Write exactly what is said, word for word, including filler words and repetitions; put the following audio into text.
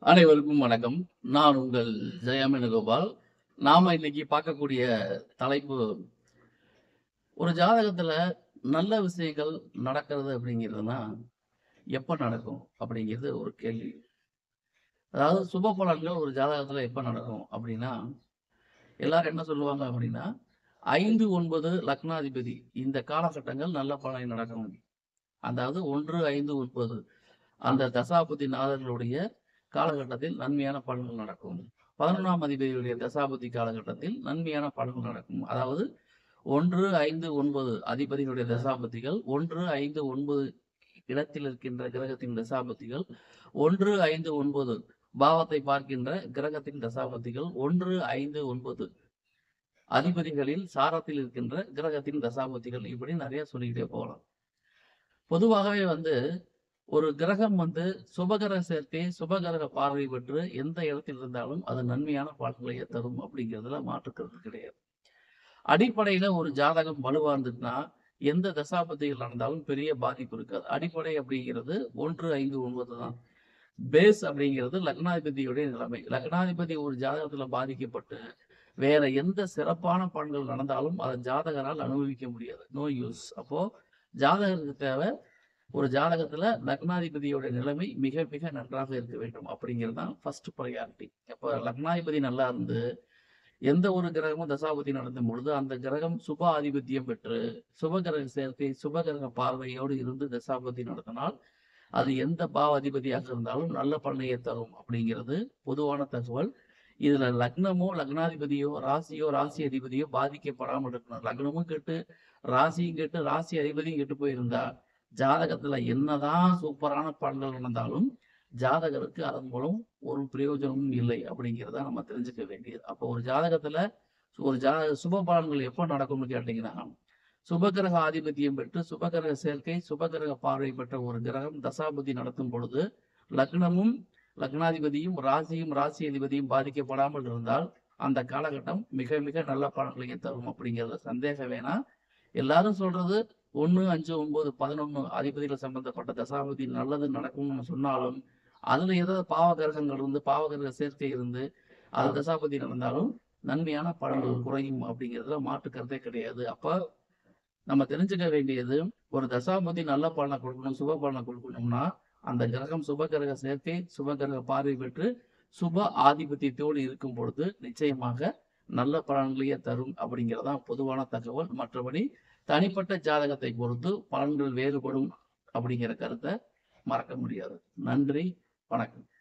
அனைவருக்கும் வணக்கம். நான் உங்கள் ஜெயமேனுகோபால். நாம இன்னைக்கு பார்க்கக்கூடிய தலைப்பு, ஒரு ஜாதகத்துல நல்ல விஷயங்கள் நடக்கிறது அப்படிங்கிறதுனா எப்ப நடக்கும் அப்படிங்கிறது ஒரு கேள்வி. அதாவது சுப பலன்கள் ஒரு ஜாதகத்துல எப்ப நடக்கும் அப்படின்னா, எல்லாரும் என்ன சொல்லுவாங்க அப்படின்னா, ஐந்து, ஒன்பது லக்னாதிபதி இந்த காலகட்டங்கள் நல்ல பலனை நடக்கும். அதாவது ஒன்று, ஐந்து, ஒன்பது அந்த தசாபுத்தி நாதர்களுடைய காலகட்டத்தில் நன்மையான பலன்கள் நடக்கும். பதினொன்றாம் அதிபதியுடைய தசாபுத்தி காலகட்டத்தில் நன்மையான பலன்கள் நடக்கும். அதாவது ஒன்று, ஐந்து, ஒன்பது அதிபதிகளுடைய தசாபுத்திகள், ஒன்று, ஐந்து, ஒன்பது இடத்தில் இருக்கின்ற கிரகத்தின் தசாபுத்திகள், ஒன்று, ஐந்து, ஒன்பது பாவத்தை பார்க்கின்ற கிரகத்தின் தசாபுத்திகள், ஒன்று, ஐந்து, ஒன்பது அதிபதிகளில் சாரத்தில் இருக்கின்ற கிரகத்தின் தசாபுத்திகள், இப்படி நிறைய சொல்லிக்கிட்டே போகலாம். பொதுவாகவே வந்து ஒரு கிரகம் வந்து சுபகிரக சேர்க்கை, சுபகிரக பார்வை பெற்று எந்த இடத்தில் இருந்தாலும் அது நன்மையான பலன்களையே தரும் அப்படிங்கிறதுல மாற்றுக்கிறது கிடையாது. அடிப்படையில ஒரு ஜாதகம் வலுவா இருந்துச்சுன்னா எந்த தசாபதிகள் நடந்தாலும் பெரிய பாதிப்பு இருக்காது. அடிப்படை அப்படிங்கிறது ஒன்று, ஐந்து, ஒன்பது தான். பேஸ் அப்படிங்கிறது லக்னாதிபதியுடைய நிலைமை. லக்னாதிபதி ஒரு ஜாதகத்துல பாதிக்கப்பட்டு வேற எந்த சிறப்பான பலன்கள் நடந்தாலும் அதை ஜாதகரால் அனுபவிக்க முடியாது. No use. அப்போ ஜாதகருக்கு தேவை, ஒரு ஜாதகத்துல லக்னாதிபதியோட நிலைமை மிக மிக நன்றாக இருக்க வேண்டும் அப்படிங்கிறது தான் ஃபர்ஸ்ட் ப்ரையாரிட்டி. அப்ப லக்னாதிபதி நல்லா இருந்து எந்த ஒரு கிரகமும் தசாபதி நடந்தும் பொழுது அந்த கிரகம் சுப ஆதிபத்தியம் பெற்று சுபகிரக சேர்க்கை, சுபகிரக பார்வையோடு இருந்து தசாபதி நடத்தினால் அது எந்த பாவ அதிபதியாக இருந்தாலும் நல்ல பலனையே தரும் அப்படிங்கிறது பொதுவான தகவல். இதுல லக்னமோ லக்னாதிபதியோ ராசியோ ராசி அதிபதியோ பாதிக்கப்படாமல் இருக்கணும். லக்னமும் கெட்டு ராசியும் கெட்டு ராசி அதிபதியும் கெட்டு போயிருந்தா ஜாதகத்துல என்னதான் சூப்பரான பலன்கள் நடந்தாலும் ஜாதகருக்கு அதன் மூலம் ஒரு பிரயோஜனமும் இல்லை அப்படிங்கிறத நம்ம தெரிஞ்சுக்க வேண்டியது. அப்போ ஒரு ஜாதகத்துல ஒரு ஜாதக சுப பலன்கள் எப்போ நடக்கும்னு கேட்டீங்கன்னா, சுபகிரக ஆதிபத்தியம் பெற்று சுபகிரக சேர்க்கை, சுபகிரக பார்வை பெற்ற ஒரு கிரகம் தசாபதி நடத்தும் பொழுது லக்னமும் லக்னாதிபதியும் ராசியும் ராசி அதிபதியும் பாதிக்கப்படாமல் இருந்தால் அந்த காலகட்டம் மிக மிக நல்ல பலன்களையும் தரும் அப்படிங்கிறத சந்தேகம் வேணாம். எல்லாரும் சொல்றது ஒன்று, அஞ்சு, ஒன்பது, பதினொன்று அதிபதிகள் சம்பந்தப்பட்ட தசாபதி நல்லது நடக்கும்னு சொன்னாலும் அதுல ஏதாவது பாவ கிரகங்கள் இருந்து பாவ கிரக சேர்க்கை இருந்து அது தசாபதி நடந்தாலும் நன்மையான பலன்கள் குறையும் அப்படிங்கிறதுல மாற்று கருத்தே கிடையாது. அப்ப நம்ம தெரிஞ்சுக்க வேண்டியது, ஒரு தசாபதி நல்ல பலனை கொடுக்கணும், சுப பலனை கொடுக்கணும்னா அந்த கிரகம் சுப கிரக சேர்க்கை, சுப கிரக பார்வை பெற்று சுப ஆதிபத்தியத்தோடு இருக்கும் பொழுது நிச்சயமாக நல்ல பலன்களையே தரும் அப்படிங்கிறதான் பொதுவான தகவல். மற்றபடி தனிப்பட்ட ஜாதகத்தை பொறுத்து பலன்கள் வேறுபடும் அப்படிங்கிற கருத்தை மறக்க முடியாது. நன்றி, வணக்கம்.